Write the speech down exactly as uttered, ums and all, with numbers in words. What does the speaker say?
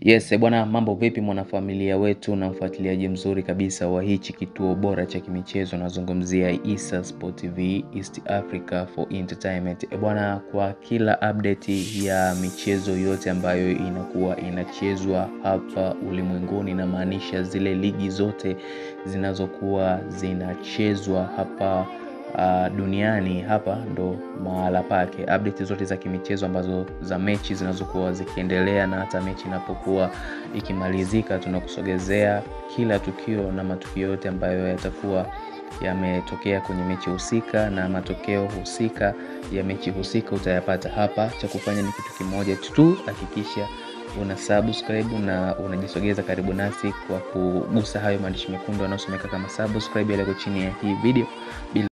Yes, bwana, mambo vipi mwanafamilia wetu na mfuatiliaji mzuri kabisa wa hichi kituo bora cha kimichezo, nazungumzia Issa Sport T V, East Africa for Entertainment. E bwana, kwa kila update ya michezo yote ambayo inakuwa inachezwa hapa ulimwenguni, na maanisha zile ligi zote zinazokuwa zinachezwa hapa Uh, duniani, hapa ndo mahala pake. Update zote za kimichezo ambazo za mechi zinazokuwa zikiendelea, na hata mechi inapokuwa ikimalizika, tunakusogezea kila tukio na matukio yote ambayo yatakuwa yametokea kwenye mechi husika, na matokeo husika ya mechi husika utayapata hapa. Cha kufanya ni kitu kimoja tu, hakikisha una subscribe na unajisogeza karibu nasi kwa kugusa hayo maandishi mekundu yanayosomeka kama subscribe yale chini ya hii video.